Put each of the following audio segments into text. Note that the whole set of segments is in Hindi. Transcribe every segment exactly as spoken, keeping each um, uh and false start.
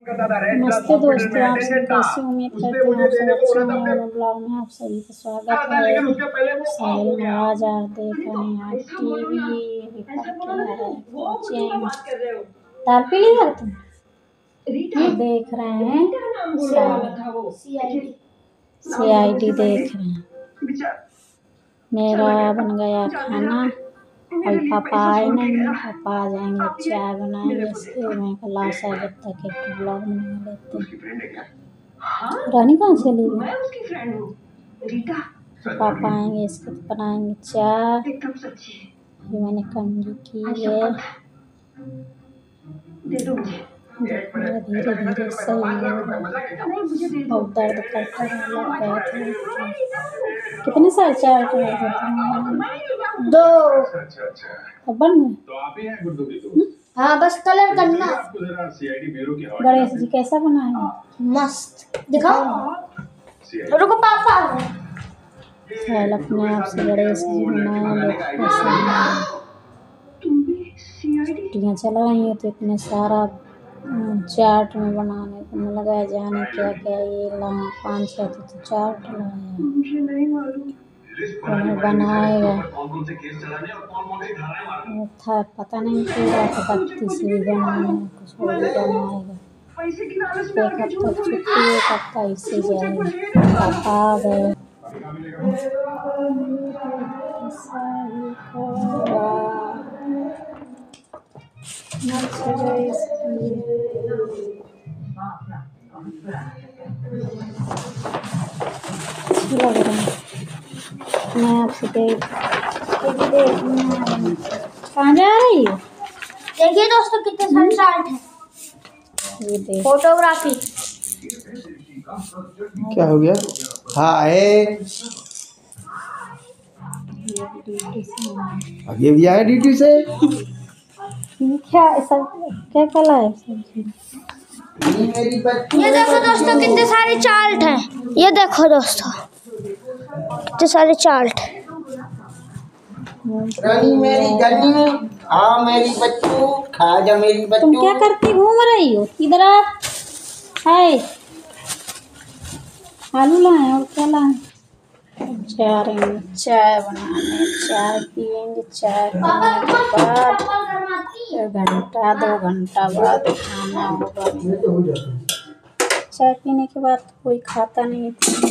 नमस्ते दोस्तों, आप सब कैसे? उम्मीद करते हैं आप सब अच्छे हैं। और ब्लॉग में आप सभी का स्वागत है। साहिल महाराज आप देख रहे हैं टीवी दाल पीली है तुम देख रहे हैं। सी आई डी देख रहे हैं। मेरा बन गया खाना। अभी पापा आए नहीं, पापा आ जाएंगे चाय बनाएंगे। इसके मैं क्लास आ जब तक एक ब्लॉग बना लेते। रानी कहाँ चली गई? पापा आएंगे इसके तो बनाएंगे चाय। अभी मैंने कंघी की है। मेरा धीरे धीरे सही हो रहा है। बहुत दर्द करता है, लग गए थे। कितने साल चाय रहे थे तुम? दो। अब बन गए? हाँ, बस कलर करना। गणेश जी कैसा बनाए? मस्त। दिखाओ। रुको पापा। साहिल अपने आप से गणेश जी बनाए। छुट्टियाँ चल रही है तो इतने सारा चाट में बनाने को मिल गया। जाने क्या क्या ये लाए पाँच छः तो चाट लाए बनाएगा था। पता नहीं पूरा तो बत्तीस भी बनाना है, कुछ और भी बनाएगा। एक हफ्ता छुट्टी, एक हफ्ता इससे जाएगा। पापा आ गए। लग रहा है मैं आपसे देख कहाँ जा रही है? देखिए दोस्तों कितने सारे चार्ट हैं। ये देख फोटोग्राफी। क्या हो गया? हाय, अभी अभी आया ड्यूटी से। क्या सब क्या कला है सब्जी? ये देखो दोस्तों कितने सारे चार्ट हैं। ये देखो दोस्तों कितने सारे चार्ट। रानी मेरी गन्नी, हाँ मेरी बच्चू, खा जा मेरी बच्चू। तुम क्या करती घूम रही हो? इधर आ। हाय, आलू लाए और क्या लाए? जा रहे हैं चाय बनाने। चाय पियेंगे। चाय पीने के बाद एक घंटा दो घंटा बाद खाना होगा। चाय पीने के बाद कोई खाता नहीं था।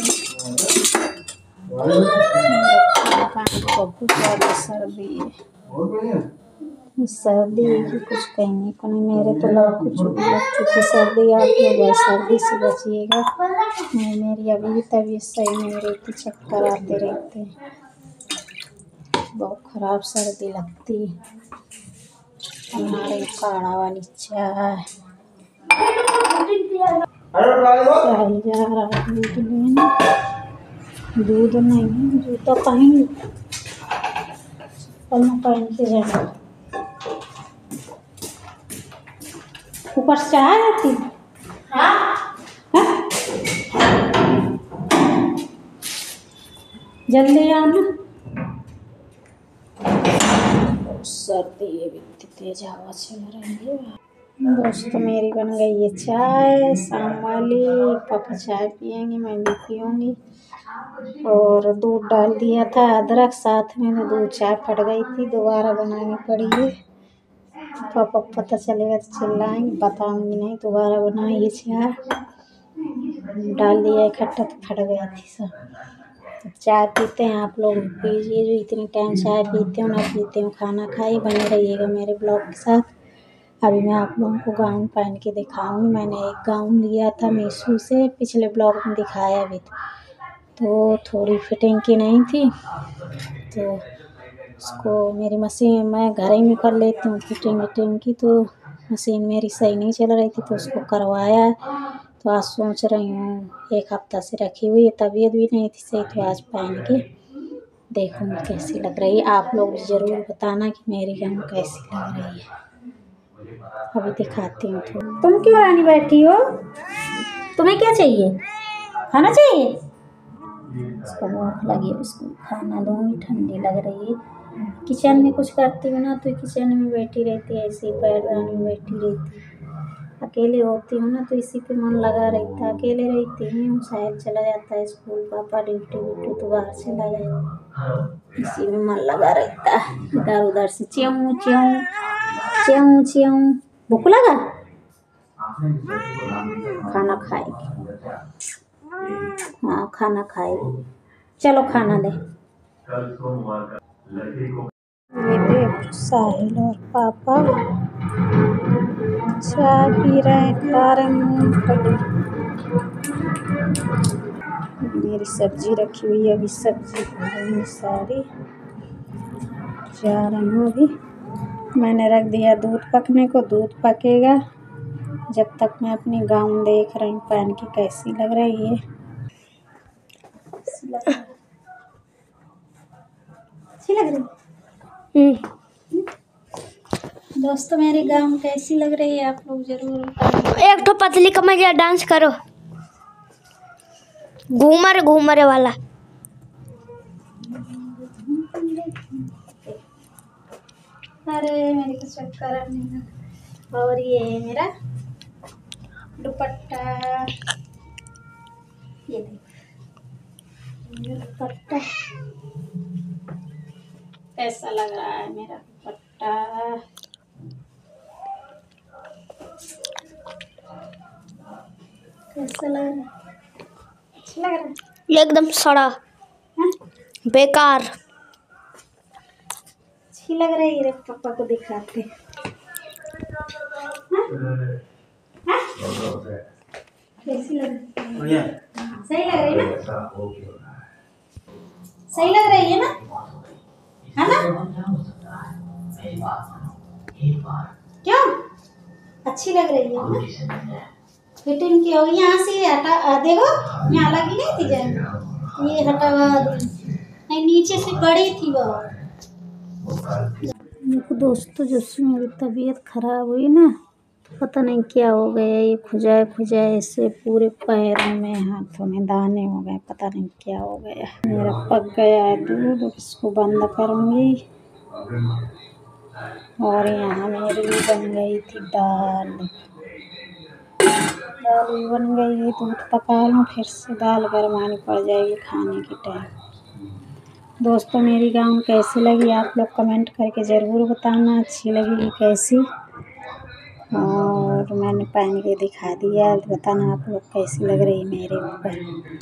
बहुत ज़्यादा सर्दी है। सर्दी की कुछ कहने को नहीं। मेरे तो लग कुछ लग चुकी सर्दी। आप लोग सर्दी से बचिएगा। मेरी अभी भी तबीयत सही नहीं रहती, चक्कर आते रहते हैं। बहुत ख़राब सर्दी लगती है। हमारे काढ़ा वाली चाय। साहिल जा रहा है दूध लेने। दूध नहीं, जूता पहन पहन पहन के जाना। ऊपर से चाय आती है। जल्दी आना। सर्दी है, इतनी तेज हवा चल रही है। दोस्तों मेरी बन गई है चाय शाम वाली। पापा चाय पियेंगे, मैं भी पीऊँगी। और दूध डाल दिया था अदरक साथ में, दूध चाय फट गई थी, दोबारा बनानी पड़ी है। पापा को पता चलेगा तो चिल्लाएंगे, बताऊंगी नहीं। दोबारा बनाइए चाय। डाल दिया इकट्ठा तो फट गई थी सब। तो चाय पीते हैं, आप लोग पीजिए जो इतनी टाइम चाय पीते हो ना पीते हो। खाना खाइए, बने रहिएगा मेरे ब्लॉग के साथ। अभी मैं आप लोगों को गाउन पहन के दिखाऊंगी। मैंने एक गाउन लिया था मीशो से, पिछले ब्लॉग में दिखाया भी था। तो थोड़ी फिटिंग की नहीं थी तो उसको मेरी मशीन मैं घर ही में कर लेती हूँ फिटिंग विटिंग की। तो मशीन मेरी सही नहीं चल रही थी तो उसको करवाया। तो आज सोच रही हूँ, एक हफ्ता से रखी हुई है, तबीयत भी नहीं थी सही, तो आज पहन के देखूँगी कैसी लग रही है। आप लोग ज़रूर बताना कि मेरी गाउन कैसी लग रही है। अभी दिखाती हूँ। तुम क्यों रानी बैठी हो? तुम्हें क्या चाहिए? खाना चाहिए? उसको भूख लगी है, उसको खाना दूँगी। ठंडी लग रही है। किचन में कुछ करती हूँ ना तो किचन में बैठी रहती है, ऐसे ही पैरदान में बैठी रहती है। अकेले होती हूँ ना तो इसी पे मन लगा रहता है। अकेले रहती ही हूँ, साहिल चला जाता है स्कूल, पापा ड्यूटी व्यूटी तो बाहर चला गया, इसी में मन लगा रहता है। इधर उधर से च्यों च्यों च्यों च्यों। भूख लगा? खाना खाएगी। हाँ खाना खाएगी, चलो खाना दे। ये देख साहिल और पापा चाय पी रहे हैं, खा रहे हैं मूंगफली। मेरी सब्जी रखी हुई है, अभी सब्जी भूनूंगी सारी, जा रही हूँ अभी। मैंने रख दिया दूध पकने को, दूध पकेगा जब तक मैं अपनी गाउन देख रही हूँ पहन के कैसी लग रही है। अच्छी लग रही है दोस्तों, मेरी गाउन कैसी लग रही है आप लोग जरूर बताइए। एक तो पतली कमरिया डांस करो, घूमर घूमर वाला। अरे मेरे को चक्कर आने लगा। और ये मेरा दुपट्टा, ये देखो दुपट्टा कैसा लग रहा है मेरा दुपट्टा। कैसा लग रहा है? अच्छा लग रहा है? एकदम सड़ा बेकार। अच्छी लग रही है, पापा को दिखाते। कैसी लग रही है? सही लग रही है ना? सही लग रही है ना? है ना? क्यों? अच्छी लग रही है ना? फिटिंग की होगी। यहाँ से हटा देखो, यहाँ लगी नहीं थी जाए, ये हटावा दी। नहीं नीचे से बड़ी थी बहुत। देखो दोस्तों, जिससे मेरी तबीयत खराब हुई ना, पता नहीं क्या हो गया, ये खुजाए खुजाए ऐसे पूरे पैरों में हाथों में दाने हो गए, पता नहीं क्या हो गया। मेरा पक गया है दूध, इसको बंद करूँगी। और यहाँ मेरी भी बन गई थी दाल, दाल भी बन गई है। दूध पका लूँ, फिर से दाल गरमानी पड़ जाएगी खाने के टाइम। दोस्तों मेरी गाउन कैसी लगी आप लोग कमेंट करके ज़रूर बताना, अच्छी लगी कैसी। और मैंने पहन के दिखा दिया, बताना आप लोग कैसी लग रही मेरे ऊपर।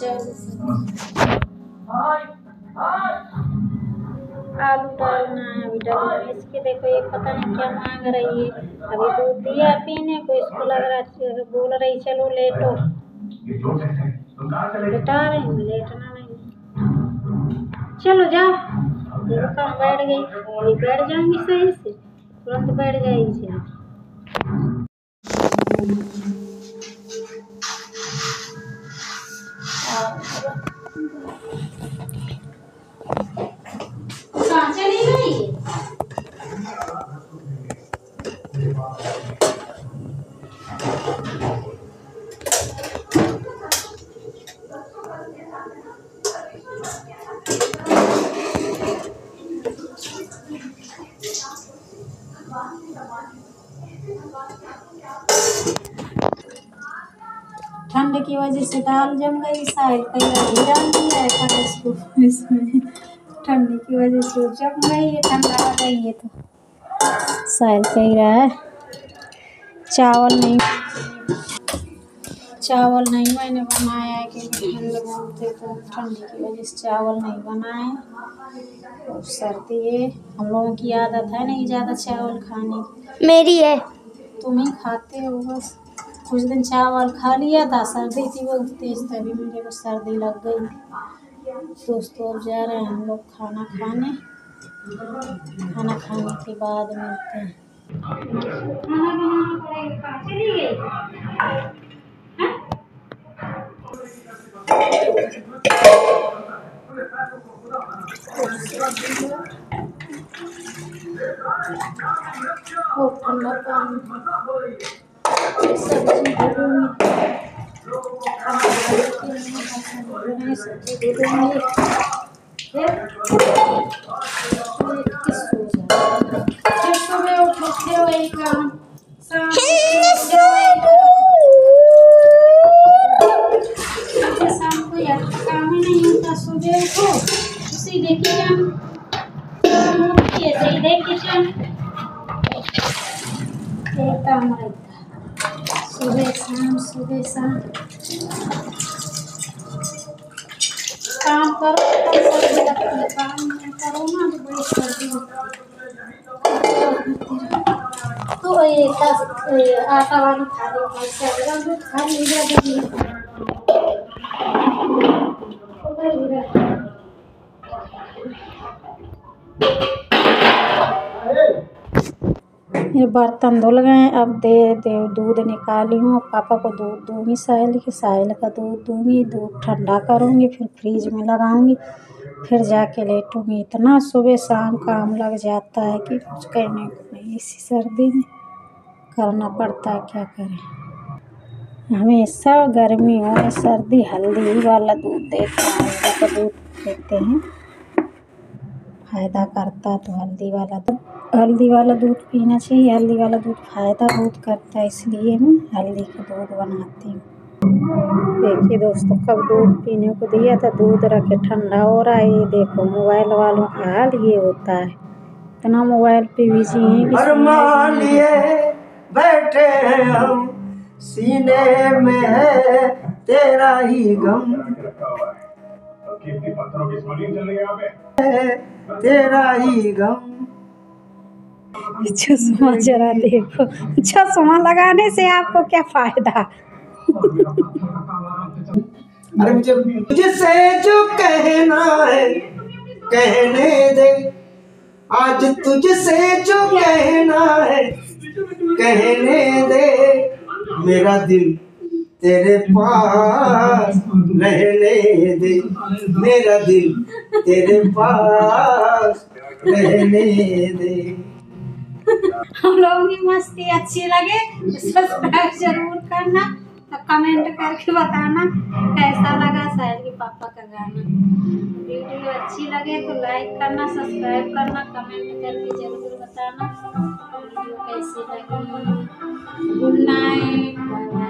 आलू डालना है अभी, डाल इसके देखो ये पता नहीं क्या मांग रही है। अभी दूध दिया पीने को, इसको लग रहा है बोल रही चलो लेटो। लेटा रही हूँ, लेटना नहीं, चलो जाओ। देखो कहाँ बैठ गई, अभी बैठ जाऊंगी सही से, तुरंत बैठ जाएगी। कहाँ चली गई? ठंड की वजह से दाल जम गई, साहिल कहीं डाल दिया है पर इसको इसमें ठंडी की वजह से जम गई है, ठंडा आ गई है तो साहिल कह रहा है चावल नहीं चावल नहीं मैंने बनाया है क्योंकि ठंड बहुत है तो ठंडी की वजह से चावल नहीं बनाए। और सर्दी है, हम लोगों की आदत है नहीं ज़्यादा चावल खाने की। मेरी है, तुम ही खाते हो बस। कुछ दिन चावल खा लिया था, सर्दी थी बहुत तेज, तभी मुझे को सर्दी लग गई। दोस्तों अब जा रहे हैं हम लोग खाना खाने, खाना खाने के बाद मिलते हैं। खाना बनाना पड़ेगा, चली गई। और ठंडा पानी सब्जी दूँगी, सब्जी दे दूँगी। फिर सुबह उठो फिर वही काम, ये काम रहता है सुबह शाम सुबह शाम काम करो तब सर्दी लगती है, काम नहीं करो ना तो बड़ी सर्दी होती है। तो ये दस ये आटा वाली थाली में खा लीजिए। ये बर्तन धुल गए, अब दे दे दूध निकाली हूँ। पापा को दूध दूँगी, साहिल के साहिल का दूध दूँगी, दूध ठंडा करूँगी, फिर फ्रीज में लगाऊँगी, फिर जाके लेटूँगी। इतना सुबह शाम काम लग जाता है कि कुछ कहने को नहीं। इसी सर्दी में करना पड़ता है, क्या करें। हमेशा गर्मी हो सर्दी हल्दी वाला दूध देते हैं, हल्दी का दूध देते हैं, फ़ायदा करता तो हल्दी वाला दूध हल्दी वाला दूध पीना चाहिए। हल्दी वाला दूध फ़ायदा बहुत करता है, इसलिए मैं हल्दी का दूध बनाती हूँ। देखिए दोस्तों, कब दूध पीने को दिया था, दूध रखे ठंडा हो रहा है। ये देखो मोबाइल वालों का हाल ये होता है, इतना मोबाइल पे बिजी हैं कि अरमान लिए बैठे हैं हम, सीने में है तेरा ही गम, तेरा ही गम। चश्मा जरा देखो, चश्मा लगाने से आपको क्या फायदा। अरे मुझे तुझसे जो कहना है कहने दे, आज तुझसे जो कहना है कहने दे, मेरा दिल तेरे पास रहने दे, मेरा दिल तेरे पास रहने दे। हम लोगों की मस्ती अच्छी लगे तो सब्सक्राइब जरूर करना और कमेंट करके बताना कैसा लगा साहिल के पापा का गाना। वीडियो अच्छी लगे तो लाइक करना, सब्सक्राइब करना, कमेंट करके जरूर बताना वीडियो कैसी लगी। Good night.